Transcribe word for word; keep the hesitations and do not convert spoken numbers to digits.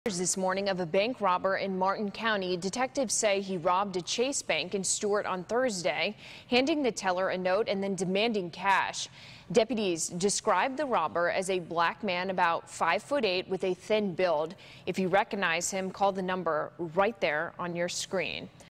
This morning of a bank robber in Martin County. Detectives say he robbed a Chase Bank in Stuart on Thursday, handing the teller a note and then demanding cash. Deputies described the robber as a black man about five foot eight with a thin build. If you recognize him, call the number right there on your screen.